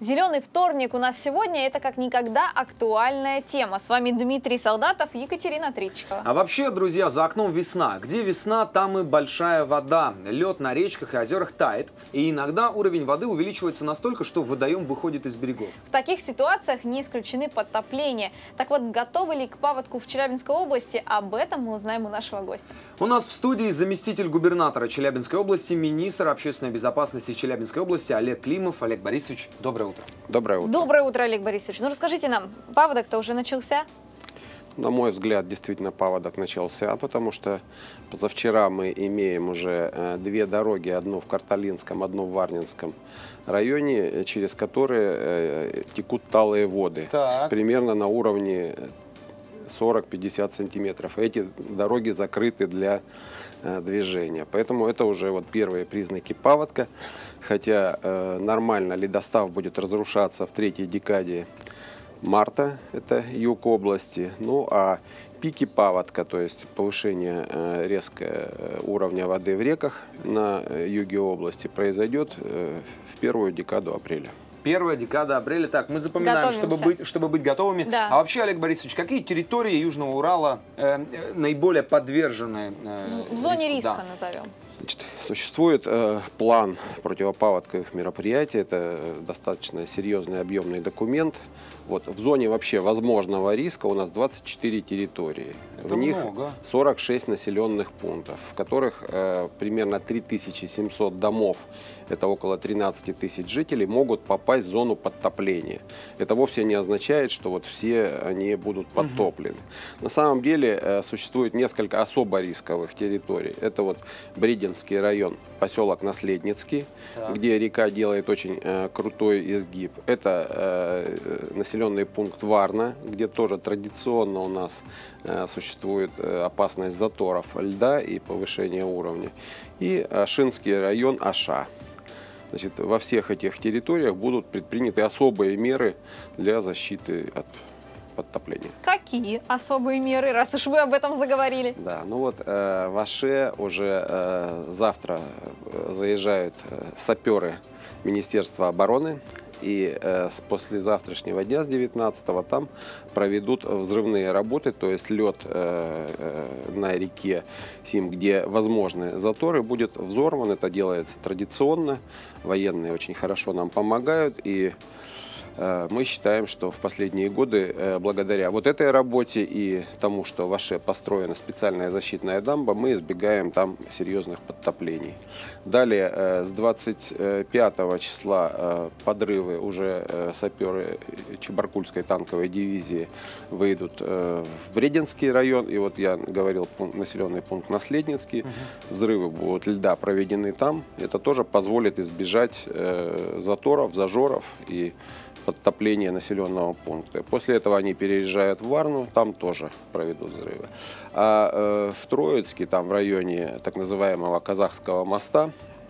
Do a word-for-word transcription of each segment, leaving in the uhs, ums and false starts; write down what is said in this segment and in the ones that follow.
Зеленый вторник у нас сегодня – это как никогда актуальная тема. С вами Дмитрий Солдатов и Екатерина Тричкова. А вообще, друзья, за окном весна. Где весна, там и большая вода. Лед на речках и озерах тает. И иногда уровень воды увеличивается настолько, что водоем выходит из берегов. В таких ситуациях не исключены подтопления. Так вот, готовы ли к паводку в Челябинской области? Об этом мы узнаем у нашего гостя. У нас в студии заместитель губернатора Челябинской области, министр общественной безопасности Челябинской области Олег Климов. Олег Борисович, доброе утро. Доброе утро. Доброе утро, Олег Борисович. Ну расскажите нам, паводок-то уже начался? На мой взгляд, действительно паводок начался, потому что позавчера мы имеем уже э, две дороги, одну в Карталинском, одну в Варнинском районе, через которые э, текут талые воды, Так. примерно на уровне сорок-пятьдесят сантиметров. Эти дороги закрыты для э, движения, поэтому это уже вот первые признаки паводка, хотя э, нормально ледостав будет разрушаться в третьей декаде марта, это юг области. Ну а пики паводка, то есть повышение э, резкое уровня воды в реках на юге области, произойдет э, в первую декаду апреля. Первая декада апреля. Так, мы запоминаем, чтобы быть, чтобы быть готовыми. Да. А вообще, Олег Борисович, какие территории Южного Урала э, э, наиболее подвержены э, В зоне риску? риска Да. назовем. Значит, существует э, план противопаводковых мероприятий. Это достаточно серьезный объемный документ. Вот, в зоне вообще возможного риска у нас двадцать четыре территории. Это в них много. сорок шесть населенных пунктов, в которых э, примерно три тысячи семьсот домов, это около тринадцати тысяч жителей, могут попасть в зону подтопления. Это вовсе не означает, что вот все они будут подтоплены. Угу. На самом деле э, существует несколько особо рисковых территорий. Это вот Брединский район, поселок Наследницкий, так. где река делает очень э, крутой изгиб. Это э, населенный пункт Варна, где тоже традиционно у нас э, существует э, опасность заторов льда и повышения уровня. И Ашинский район Аша. Значит, во всех этих территориях будут предприняты особые меры для защиты от подтопления. Какие особые меры, раз уж вы об этом заговорили? Да, ну вот э, в Аше уже э, завтра заезжают э, саперы Министерства обороны. И э, с послезавтрашнего дня, с девятнадцатого, там проведут взрывные работы, то есть лед э, э, на реке Сим, где возможны заторы, будет взорван. Это делается традиционно. Военные очень хорошо нам помогают. И э, мы считаем, что в последние годы, э, благодаря вот этой работе и тому, что в Аше построена специальная защитная дамба, мы избегаем там серьезных подтоплений. Далее, э, с двадцать пятого числа э, подрывы уже э, саперы Чебаркульской танковой дивизии выйдут э, в Брединский район. И вот я говорил, пункт, населенный пункт Наследницкий. Угу. Взрывы будут льда проведены там. Это тоже позволит избежать э, заторов, зажоров и подтопления населенного пункта. После этого они переезжают в Варну, там тоже проведут взрывы. А э, в Троицке, там в районе так называемого Казахского моста,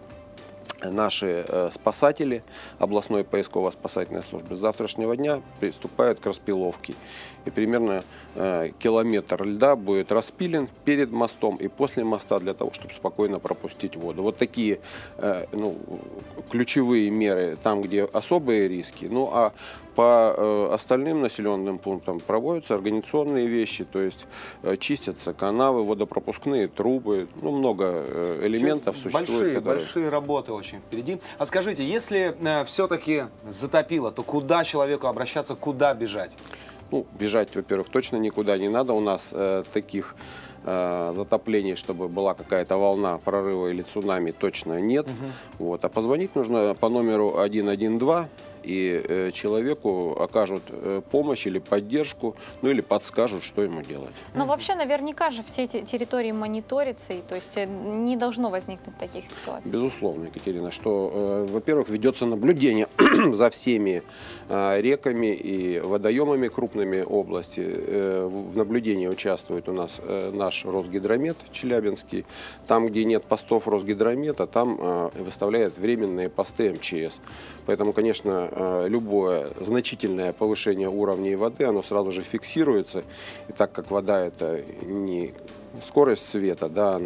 наши э, спасатели областной поисково-спасательной службы с завтрашнего дня приступают к распиловке. И примерно э, километр льда будет распилен перед мостом и после моста для того, чтобы спокойно пропустить воду. Вот такие э, ну, ключевые меры там, где особые риски. Ну а по э, остальным населенным пунктам проводятся организационные вещи, то есть э, чистятся канавы, водопропускные трубы, ну много э, элементов Все существует. Большие, которые... большие работы очень впереди. А скажите, если э, все-таки затопило, то куда человеку обращаться, куда бежать? Ну, бежать, во-первых, точно никуда не надо. У нас э, таких э, затоплений, чтобы была какая-то волна прорыва или цунами, точно нет. Угу. Вот. А позвонить нужно по номеру один один два. И э, человеку окажут э, помощь или поддержку, ну или подскажут, что ему делать. Но вообще наверняка же все эти территории мониторятся, и то есть не должно возникнуть таких ситуаций. Безусловно, Екатерина, что, э, во-первых, ведется наблюдение за всеми э, реками и водоемами крупными области. Э, в наблюдении участвует у нас э, наш Росгидромет Челябинский. Там, где нет постов Росгидромета, там э, выставляет временные посты эм че эс. Поэтому, конечно, любое значительное повышение уровня воды, оно сразу же фиксируется. И так как вода — это не скорость света, да, она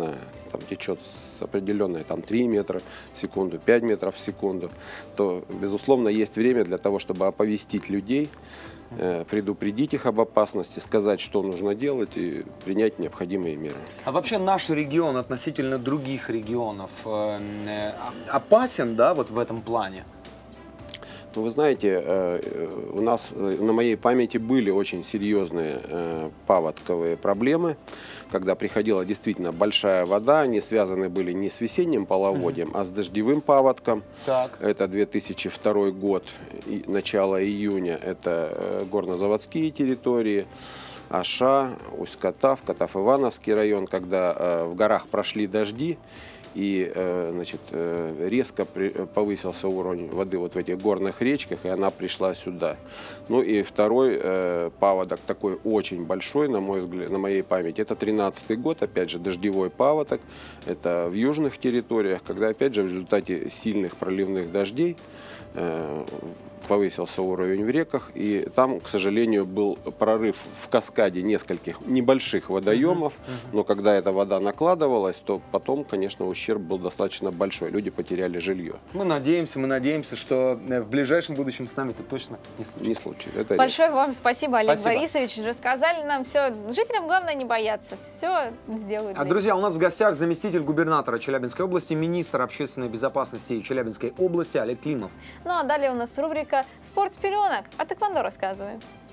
там течет с определенной там три метра в секунду, пять метров в секунду, то, безусловно, есть время для того, чтобы оповестить людей, предупредить их об опасности, сказать, что нужно делать и принять необходимые меры. А вообще наш регион относительно других регионов э, э, опасен, да, вот в этом плане? Ну, вы знаете, у нас на моей памяти были очень серьезные паводковые проблемы, когда приходила действительно большая вода, они связаны были не с весенним половодьем, mm-hmm. а с дождевым паводком. Так. Это две тысячи второй год, начало июня, это горнозаводские территории, Аша, Усть-Катав, Катав-Ивановский район, когда в горах прошли дожди, и значит, резко повысился уровень воды вот в этих горных речках, и она пришла сюда. Ну и второй паводок, такой очень большой, на мой взгляд, на моей памяти, это тринадцатый год, опять же, дождевой паводок. Это в южных территориях, когда, опять же, в результате сильных проливных дождей повысился уровень в реках, и там, к сожалению, был прорыв в каскаде нескольких небольших водоемов, uh-huh, uh-huh. но когда эта вода накладывалась, то потом, конечно, ущерб был достаточно большой, люди потеряли жилье. Мы надеемся, мы надеемся, что в ближайшем будущем с нами это точно не случится. Не случится. Это Большое вам спасибо, Олег спасибо. Борисович, рассказали нам все. Жителям главное не бояться, все сделают. А, друзья, у нас в гостях заместитель губернатора Челябинской области, министр общественной безопасности Челябинской области Олег Климов. Ну а далее у нас рубрика «Спорт с пеленок». О тэквондо рассказываем.